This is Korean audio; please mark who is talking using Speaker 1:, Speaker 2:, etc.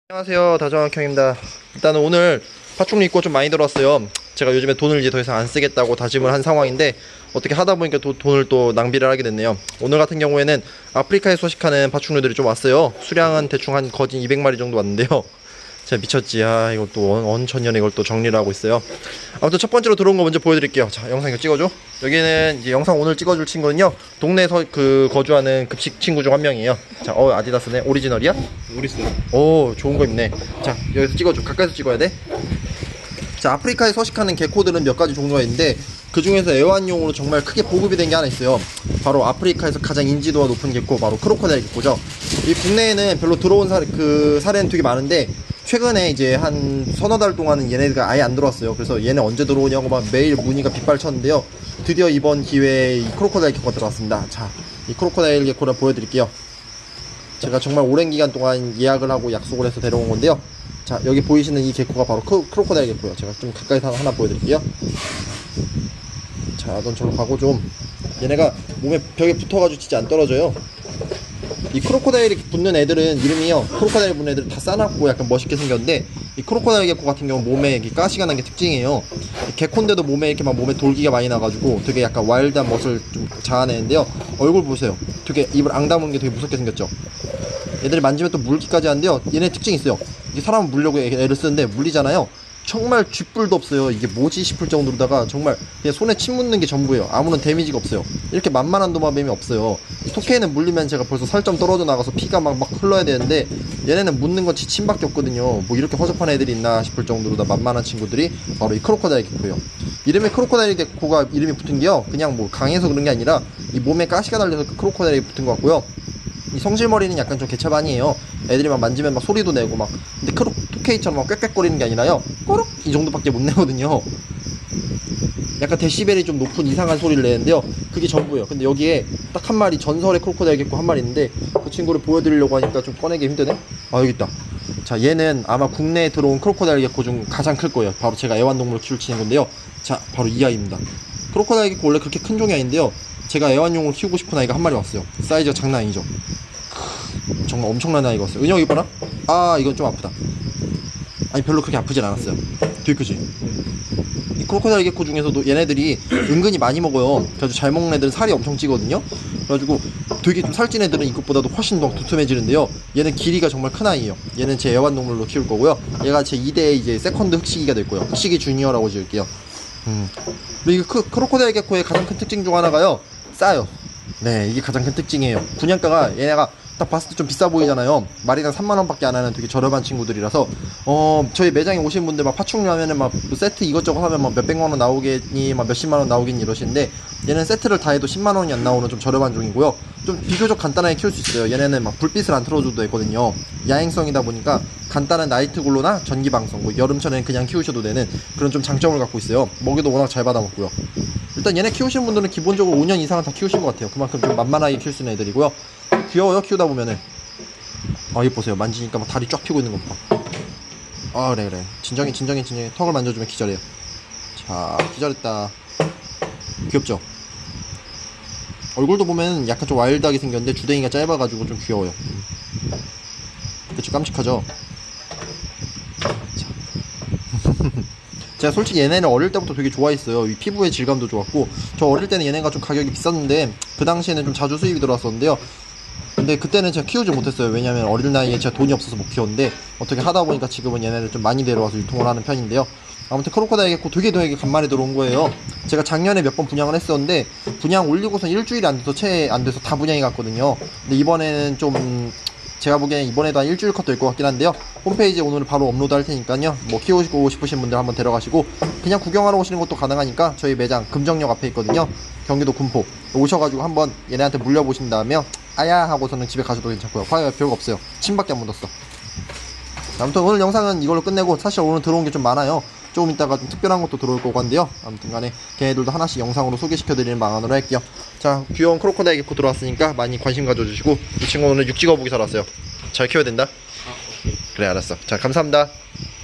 Speaker 1: 안녕하세요, 다정학형입니다. 일단은 오늘 파충류 입고 좀 많이 들어왔어요. 제가 요즘에 돈을 이제 더 이상 안 쓰겠다고 다짐을 한 상황인데 어떻게 하다 보니까 돈을 또 낭비를 하게 됐네요. 오늘 같은 경우에는 아프리카에 서식하는 파충류들이 좀 왔어요. 수량은 대충 한 거진 200마리 정도 왔는데요. 진짜 미쳤지. 이걸 또 언천년에 이걸 또 정리를 하고 있어요. 아무튼 첫 번째로 들어온 거 먼저 보여드릴게요. 자, 영상 이거 찍어줘. 여기는 이제 영상 오늘 찍어줄 친구는요, 동네에서 거주하는 급식 친구 중 한 명이에요. 자, 아디다스네. 오리지널이야?
Speaker 2: 오리스.
Speaker 1: 오, 좋은 거 입네. 자, 여기서 찍어줘. 가까이서 찍어야 돼. 자, 아프리카에 서식하는 개코들은 몇 가지 종류가 있는데 그 중에서 애완용으로 정말 크게 보급이 된 게 하나 있어요. 바로 아프리카에서 가장 인지도가 높은 개코, 바로 크로코다일 개코죠. 이 국내에는 별로 들어온 사례는 되게 많은데 최근에 이제 한 서너 달 동안은 얘네가 아예 안 들어왔어요. 그래서 얘네 언제 들어오냐고 막 매일 문의가 빗발쳤는데요. 드디어 이번 기회에 이 크로코다일 개코가 들어왔습니다. 자, 이 크로코다일 개코를 보여드릴게요. 제가 정말 오랜 기간 동안 예약을 하고 약속을 해서 데려온 건데요. 자, 여기 보이시는 이 개코가 바로 크로코다일 개코예요. 제가 좀 가까이서 하나 보여드릴게요. 자, 넌 저로 가고 좀. 얘네가 몸에 벽에 붙어가지고 진짜 안 떨어져요. 이 크로코다일이 붙는 애들은 이름이요, 크로코다일 붙는 애들은 다 싸납고 약간 멋있게 생겼는데 이 크로코다일 개코 같은 경우는 몸에 이렇게 가시가 난 게 특징이에요. 개코인데도 몸에 이렇게 막 몸에 돌기가 많이 나가지고 되게 약간 와일드한 멋을 좀 자아내는데요. 얼굴 보세요. 되게 입을 앙다무는 게 되게 무섭게 생겼죠. 얘들이 만지면 또 물기까지 하는데요. 얘네 특징이 있어요. 이게 사람을 물려고 애를 쓰는데 물리잖아요. 정말 쥐뿔도 없어요. 이게 뭐지 싶을 정도로다가 정말 그냥 손에 침 묻는 게 전부예요. 아무런 데미지가 없어요. 이렇게 만만한 도마뱀이 없어요. 토끼에는 물리면 제가 벌써 살점 떨어져 나가서 피가 막 흘러야 되는데 얘네는 묻는 건 지침밖에 없거든요. 뭐 이렇게 허접한 애들이 있나 싶을 정도로 다 만만한 친구들이 바로 이 크로코다일 개코예요. 이름에 크로코다일 개코가 이름이 붙은 게요, 그냥 뭐 강해서 그런 게 아니라 이 몸에 가시가 달려서 크로코다일이 붙은 것 같고요. 이 성질머리는 약간 좀 개차반이에요. 애들이 막 만지면 막 소리도 내고 막. 근데 토케이처럼 막 꽥꽥거리는 게 아니라요, 꼬룩 이 정도밖에 못 내거든요. 약간 데시벨이 좀 높은 이상한 소리를 내는데요, 그게 전부예요. 근데 여기에 딱 한 마리, 전설의 크로코다일 개코 한 마리 있는데 그 친구를 보여드리려고 하니까 좀 꺼내기 힘드네. 여기 있다. 자, 얘는 아마 국내에 들어온 크로코다일 개코 중 가장 클 거예요. 바로 제가 애완동물로 키울 친구인데요. 자, 바로 이 아이입니다. 크로코다일 개코 원래 그렇게 큰 종이 아닌데요, 제가 애완용으로 키우고 싶은 아이가 한 마리 왔어요. 사이즈가 장난 아니죠. 정말 엄청난 아이가 왔어요. 은영이 봐라. 이건 좀 아프다. 아니, 별로 그렇게 아프진 않았어요. 되게 크지? 이 크로코다일 개코 중에서도 얘네들이 은근히 많이 먹어요. 그래가지고 잘 먹는 애들은 살이 엄청 찌거든요. 그래가지고 되게 좀 살찐 애들은 이것보다도 훨씬 더 두툼해지는데요, 얘는 길이가 정말 큰 아이예요. 얘는 제 애완동물로 키울 거고요. 얘가 제 2대 이제 세컨드 흑식이가 될 거예요. 흑식이 주니어라고 지을게요. 그리고 크로코다일 개코의 가장 큰 특징 중 하나가요, 싸요. 네, 이게 가장 큰 특징이에요. 분양가가 얘네가 딱 봤을 때 좀 비싸 보이잖아요. 마리당 3만원 밖에 안 하는 되게 저렴한 친구들이라서 저희 매장에 오신 분들 막 파충류 하면은 막 세트 이것저것 하면 막 몇백만원 나오겠니, 막 몇십만원 나오겠니 이러시는데 얘는 세트를 다 해도 10만원이 안 나오는 좀 저렴한 종이고요. 좀 비교적 간단하게 키울 수 있어요. 얘네는 막 불빛을 안 틀어줘도 되거든요. 야행성이다 보니까 간단한 나이트글로나 전기방송, 뭐 여름철에는 그냥 키우셔도 되는 그런 좀 장점을 갖고 있어요. 먹이도 워낙 잘 받아먹고요. 일단 얘네 키우시는 분들은 기본적으로 5년 이상은 다 키우신 것 같아요. 그만큼 좀 만만하게 키울 수 있는 애들이고요. 귀여워요, 키우다 보면은. 이거 보세요. 만지니까 막 다리 쫙 펴고 있는 거 봐. 그래. 진정해. 턱을 만져주면 기절해요. 자, 기절했다. 귀엽죠? 얼굴도 보면 약간 좀 와일드하게 생겼는데 주댕이가 짧아가지고 좀 귀여워요. 그쵸, 깜찍하죠? 제가 솔직히 얘네는 어릴 때부터 되게 좋아했어요. 이 피부의 질감도 좋았고, 저 어릴 때는 얘네가 좀 가격이 비쌌는데 그 당시에는 좀 자주 수입이 들어왔었는데요. 근데 그때는 제가 키우지 못했어요. 왜냐면 어릴 나이에 제가 돈이 없어서 못 키웠는데 어떻게 하다 보니까 지금은 얘네를 좀 많이 데려와서 유통을 하는 편인데요. 아무튼 크로코다일 개코 되게 간만에 들어온 거예요. 제가 작년에 몇 번 분양을 했었는데 분양 올리고서 일주일이 안 돼서 채 안 돼서 다 분양이 갔거든요. 근데 이번에는 좀 제가 보기에는 이번에도 한 일주일 컷 될 것 같긴 한데요. 홈페이지에 오늘 바로 업로드 할 테니까요. 뭐 키우고 싶으신 분들 한번 데려가시고 그냥 구경하러 오시는 것도 가능하니까 저희 매장 금정역 앞에 있거든요. 경기도 군포 오셔가지고 한번 얘네한테 물려보신 다음에 아야 하고서는 집에 가셔도 괜찮고요. 과연 별거 없어요. 침밖에 안 묻었어. 아무튼 오늘 영상은 이걸로 끝내고, 사실 오늘 들어온 게 좀 많아요. 조금 이따가 좀 특별한 것도 들어올 거고 한데요. 아무튼 간에 걔네들도 하나씩 영상으로 소개시켜드리는 방안으로 할게요. 자, 귀여운 크로코다일 개코 들어왔으니까 많이 관심 가져주시고, 이 친구 오늘 육지거북이 살았어요. 잘 키워야 된다. 그래, 알았어. 자, 감사합니다.